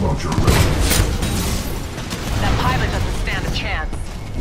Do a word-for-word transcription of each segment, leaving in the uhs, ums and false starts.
launcher ready. That pilot doesn't stand a chance.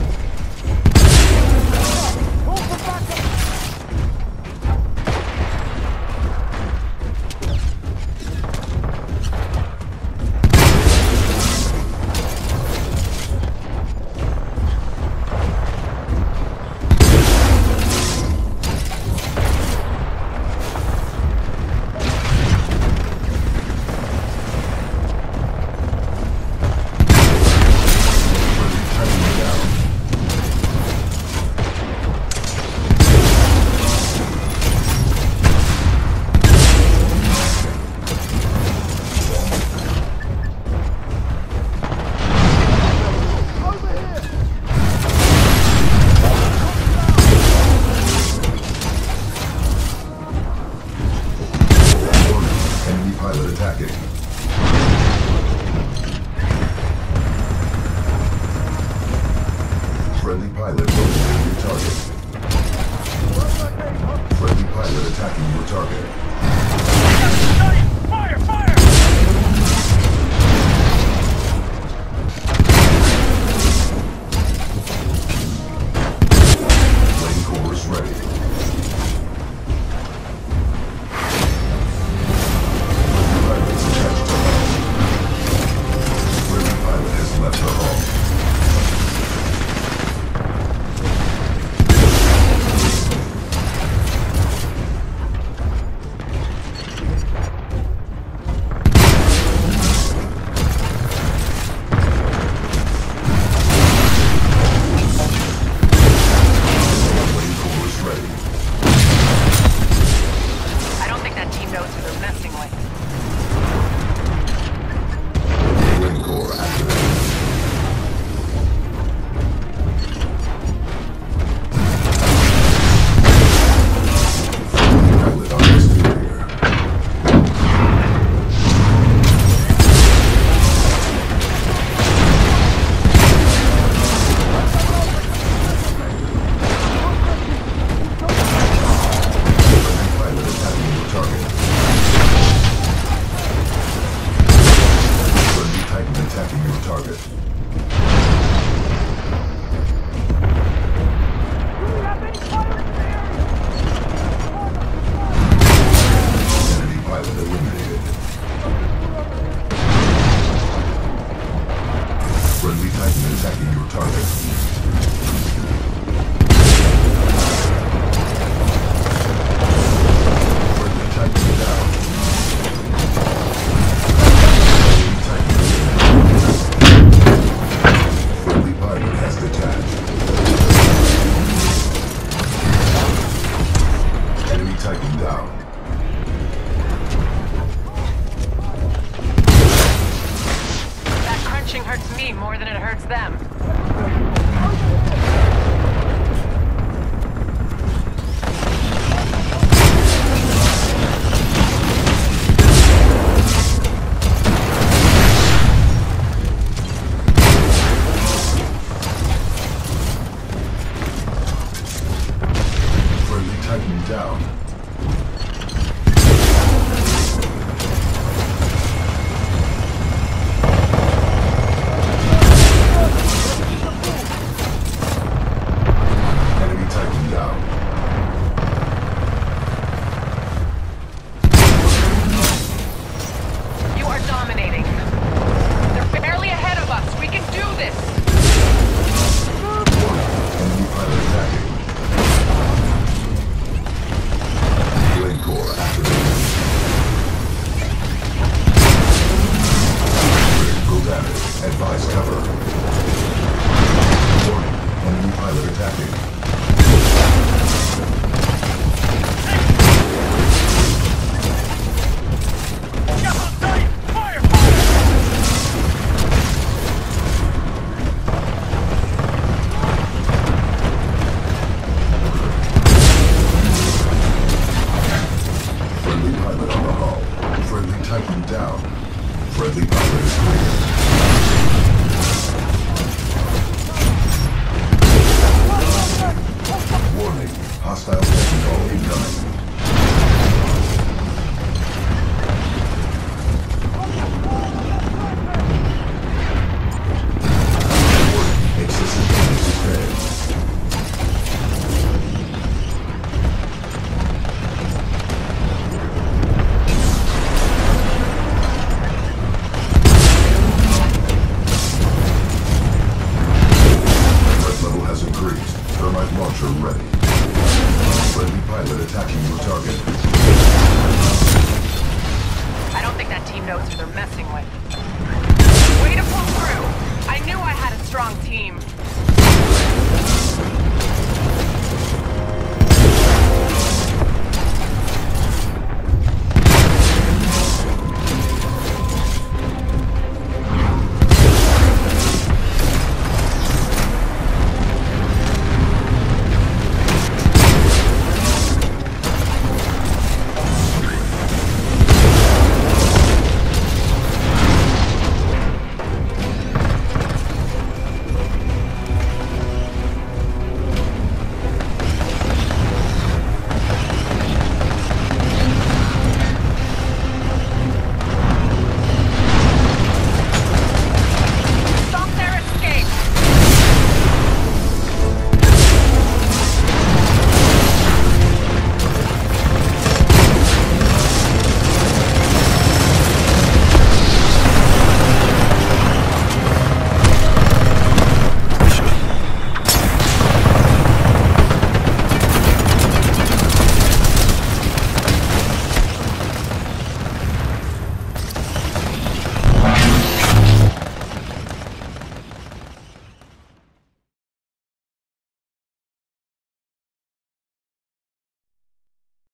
Pilot attacking. Friendly pilot locating your target. Friendly pilot attacking your target. Fire! Fire! Flame core is ready. Left the hull. Flame core is ready. I don't think that team knows who they're messing with. Flame core activated. Attacking your target. Enemy pilot eliminated. Friendly Titan attacking your target. Friendly Titan down. Friendly pilot has detached. Enemy Titan down. That crunching hurts me more than it hurts them.